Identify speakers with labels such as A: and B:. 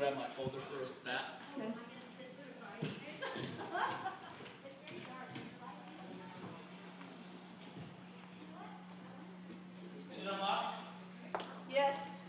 A: grab my folder for that.
B: Okay.
A: Is it unlocked?
B: Yes.